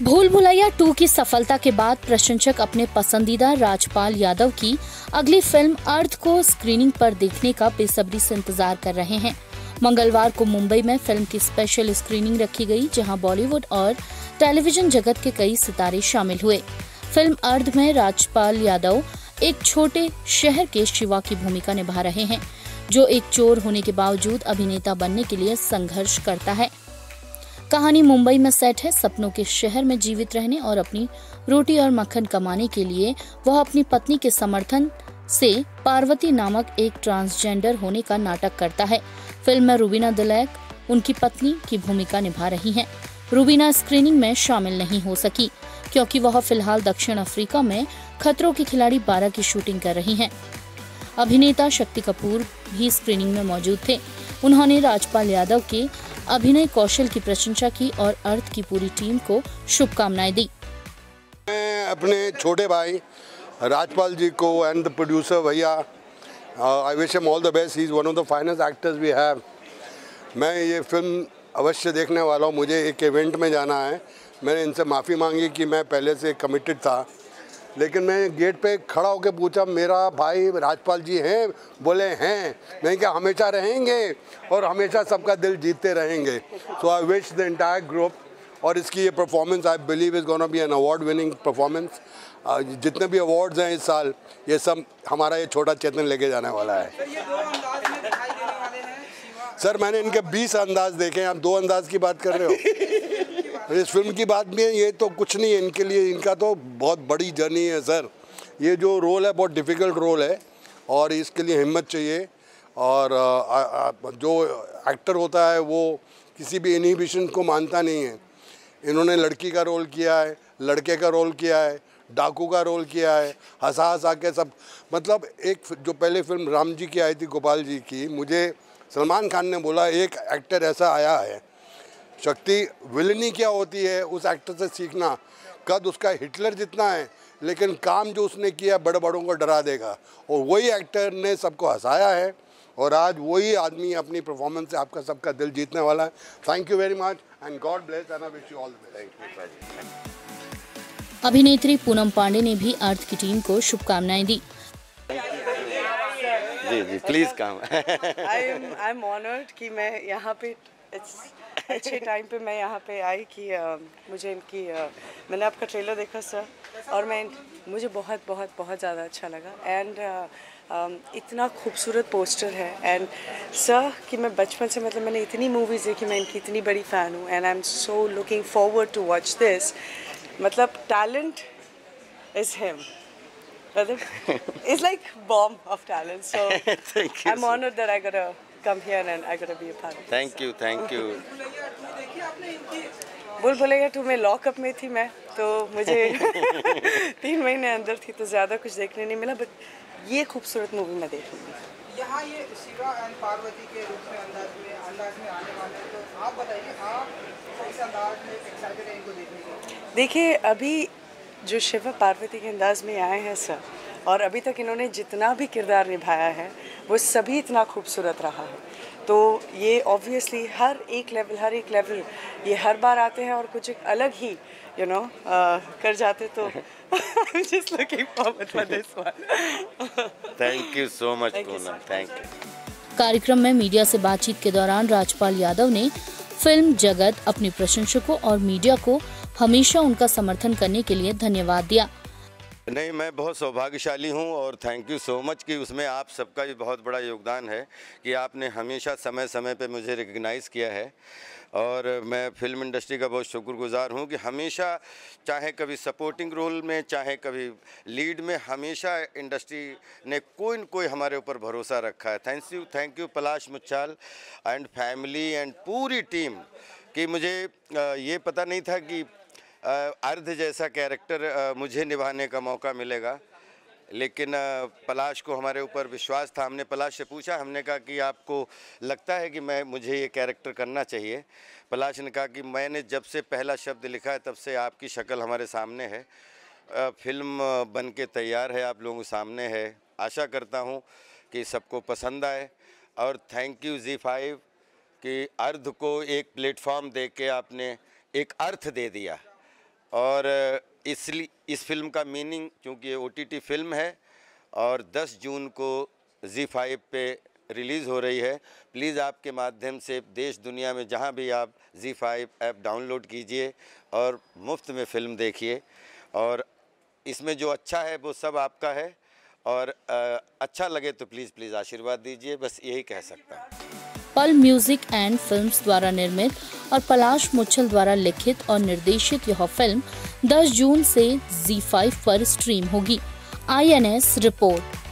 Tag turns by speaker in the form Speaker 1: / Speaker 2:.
Speaker 1: भूल भुलैया 2 की सफलता के बाद प्रशंसक अपने पसंदीदा राजपाल यादव की अगली फिल्म अर्थ को स्क्रीनिंग पर देखने का बेसब्री से इंतजार कर रहे हैं। मंगलवार को मुंबई में फिल्म की स्पेशल स्क्रीनिंग रखी गई, जहां बॉलीवुड और टेलीविजन जगत के कई सितारे शामिल हुए। फिल्म अर्थ में राजपाल यादव एक छोटे शहर के शिवा की भूमिका निभा रहे हैं, जो एक चोर होने के बावजूद अभिनेता बनने के लिए संघर्ष करता है। कहानी मुंबई में सेट है। सपनों के शहर में जीवित रहने और अपनी रोटी और मक्खन कमाने के लिए वह अपनी पत्नी के समर्थन से पार्वती नामक एक ट्रांसजेंडर होने का नाटक करता है। फिल्म में रुबीना दिलैक उनकी पत्नी की भूमिका निभा रही हैं। रुबीना स्क्रीनिंग में शामिल नहीं हो सकी क्योंकि वह फिलहाल दक्षिण अफ्रीका में खतरों के खिलाड़ी 12 की शूटिंग कर रही हैं। अभिनेता शक्ति कपूर भी स्क्रीनिंग में मौजूद थे। उन्होंने राजपाल यादव के अभिनय कौशल की प्रशंसा की और अर्थ की पूरी टीम को शुभकामनाएं दी।
Speaker 2: मैं अपने छोटे भाई राजपाल जी को एंड द प्रोड्यूसर भैया, I wish him all the best. He is one of the finest actors we have. मैं ये फिल्म अवश्य देखने वाला हूँ। मुझे एक इवेंट में जाना है। मैंने इनसे माफ़ी मांगी कि मैं पहले से कमिटेड था, लेकिन मैं गेट पे खड़ा होकर पूछा, मेरा भाई राजपाल जी हैं? बोले हैं। नहीं क्या हमेशा रहेंगे और हमेशा सबका दिल जीतते रहेंगे। So I wish the entire group, और इसकी ये performance I believe is gonna be an award winning performance. जितने भी अवार्ड्स हैं इस साल, ये सब हमारा ये छोटा चेतन लेके जाने वाला है। सर मैंने इनके 20 अंदाज देखे हैं, आप 2 अंदाज की बात कर रहे हो। इस फिल्म की बात भी है, ये तो कुछ नहीं है इनके लिए। इनका तो बहुत बड़ी जर्नी है सर। ये जो रोल है बहुत डिफ़िकल्ट रोल है और इसके लिए हिम्मत चाहिए। और जो एक्टर होता है वो किसी भी इनहिबिशन को मानता नहीं है। इन्होंने लड़की का रोल किया है, लड़के का रोल किया है, डाकू का रोल किया है, हंसा हंसा के सब। मतलब एक जो पहले फिल्म राम जी की आई थी, गोपाल जी की, मुझे सलमान खान ने बोला एक एक्टर ऐसा आया है। शक्ति विलनी क्या होती है उस एक्टर से सीखना। कद उसका हिटलर जितना है, लेकिन काम जो उसने किया बड़े बड़ों को डरा देगा। और वही एक्टर ने सबको हंसाया है और आज वही आदमी अपनी परफॉर्मेंस से आपका सबका दिल जीतने वाला है। Thank you very much and god bless and I wish you all the best.
Speaker 1: अभिनेत्री पूनम पांडे ने भी अर्थ की टीम को शुभकामनाएं दी।
Speaker 3: जी जी please come.
Speaker 4: I am honoured कि मैं यहाँ पे अच्छे टाइम पे मैं यहाँ पे आई कि मुझे इनकी मैंने आपका ट्रेलर देखा सर, और मुझे बहुत बहुत बहुत ज़्यादा अच्छा लगा। एंड इतना खूबसूरत पोस्टर है। एंड सर कि मैं बचपन से मतलब मैंने इतनी मूवीज़ देखी, मैं इनकी इतनी बड़ी फ़ैन हूँ। And I am so looking forward to watch this. मतलब talent is him. It's like bomb of talent. So I'm honored that I got to come here and I got to be a part of it.
Speaker 3: Thank you, thank you.
Speaker 4: भूल भुलैया 2 में lockup में थी मैं, तो मुझे 3 महीने अंदर थी, तो ज़्यादा कुछ देखने नहीं मिला। बट ये खूबसूरत मूवी मैं देखूंगी।
Speaker 5: यहाँ ये शिवा एंड पार्वती के रूप में अंदाज में आने वाले हैं, तो आप बताइए, आप इस अंदाज में एक्साइटेड हैं इनको देखने के लिए?
Speaker 4: देखिए अभी जो शिवा पार्वती के अंदाज में आए हैं सर, और अभी तक इन्होंने जितना भी किरदार निभाया है वो सभी इतना खूबसूरत रहा है। तो ये ऑब्वियसली हर एक लेवल ये हर बार आते हैं और कुछ एक अलग ही कर जाते। तो I'm just looking forward for this one.
Speaker 3: Thank you so much, Poonam. Thank you.
Speaker 1: कार्यक्रम में मीडिया से बातचीत के दौरान राजपाल यादव ने फिल्म जगत, अपने प्रशंसकों और मीडिया को हमेशा उनका समर्थन करने के लिए धन्यवाद दिया।
Speaker 3: नहीं, मैं बहुत सौभाग्यशाली हूं और थैंक यू सो मच कि उसमें आप सबका भी बहुत बड़ा योगदान है कि आपने हमेशा समय समय पे मुझे रिकग्नाइज़ किया है। और मैं फिल्म इंडस्ट्री का बहुत शुक्रगुजार हूं कि हमेशा, चाहे कभी सपोर्टिंग रोल में चाहे कभी लीड में, हमेशा इंडस्ट्री ने कोई न कोई हमारे ऊपर भरोसा रखा है। Thank you Palash Muchhal and family and पूरी टीम। कि मुझे ये पता नहीं था कि अर्ध जैसा कैरेक्टर मुझे निभाने का मौका मिलेगा, लेकिन पलाश को हमारे ऊपर विश्वास था। हमने पलाश से पूछा, हमने कहा कि आपको लगता है कि मुझे ये कैरेक्टर करना चाहिए? पलाश ने कहा कि मैंने जब से पहला शब्द लिखा है तब से आपकी शक्ल हमारे सामने है। फिल्म बन के तैयार है, आप लोगों के सामने है। आशा करता हूँ कि सबको पसंद आए। और थैंक यू ZEE5 कि अर्ध को एक प्लेटफॉर्म दे के आपने एक अर्थ दे दिया। और इसलिए इस फिल्म का मीनिंग, क्योंकि ये OTT फिल्म है और 10 जून को ZEE5 पे रिलीज़ हो रही है, प्लीज़ आपके माध्यम से देश दुनिया में जहाँ भी आप ZEE5 ऐप डाउनलोड कीजिए और मुफ्त में फ़िल्म देखिए। और इसमें जो अच्छा है वो सब आपका है, और अच्छा लगे तो प्लीज़ आशीर्वाद दीजिए, बस यही कह सकता हूँ।
Speaker 1: पल म्यूजिक एंड फिल्म्स द्वारा निर्मित और पलाश मुच्छल द्वारा लिखित और निर्देशित यह फिल्म 10 जून से ZEE5 पर स्ट्रीम होगी। INS report.